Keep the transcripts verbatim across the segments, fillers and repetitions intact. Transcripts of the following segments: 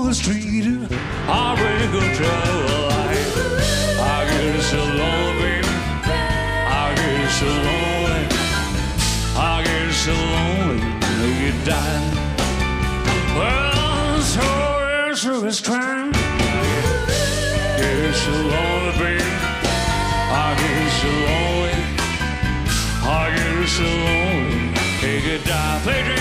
the street, I really could travel light. I get so lonely, baby. I get so lonely. I get so lonely when you die. Well, so it's so it's trying. Get so lonely, baby. I get so lonely. I get so lonely. Take a dive, play drink.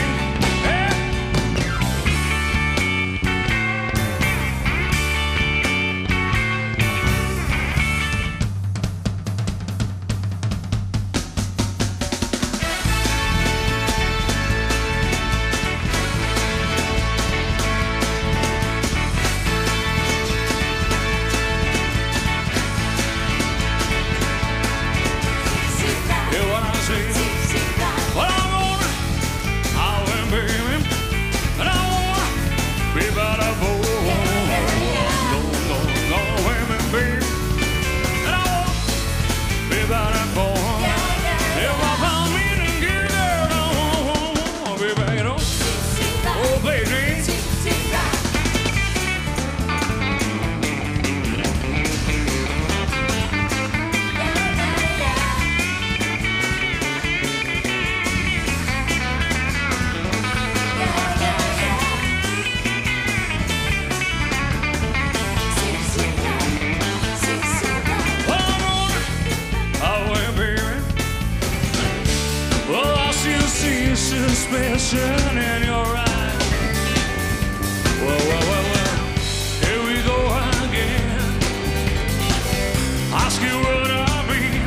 Suspicion in your eyes. Well, well, well, well, here we go again. Ask you what I mean.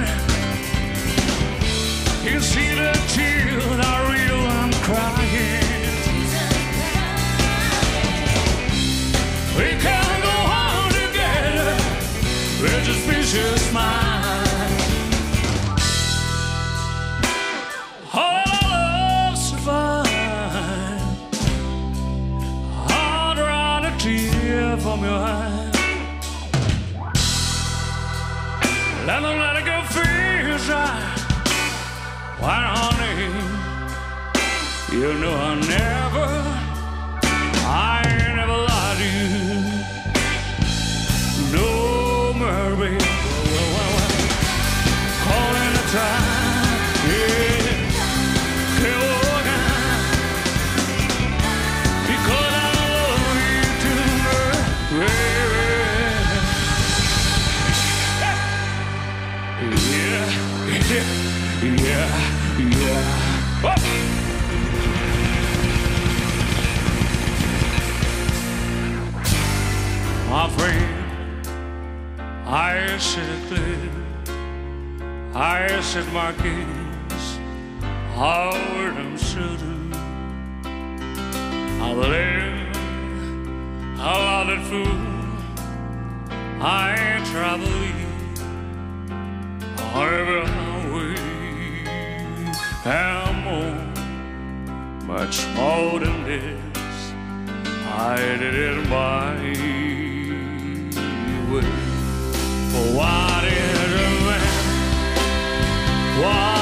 You see the tears are real, I'm crying. We can go on together. We're just vicious minds. From your eyes, let them let it go feel right. Why, honey, you know I never, I never lied to you. No more, baby. Well, well, well. Calling the time, yeah. Yeah, yeah. Oh. My friend, I said clear, I said my case, how I'm certain I live, how I let fool, I travel however and more, much more than this. I did it my way. For what is a man? What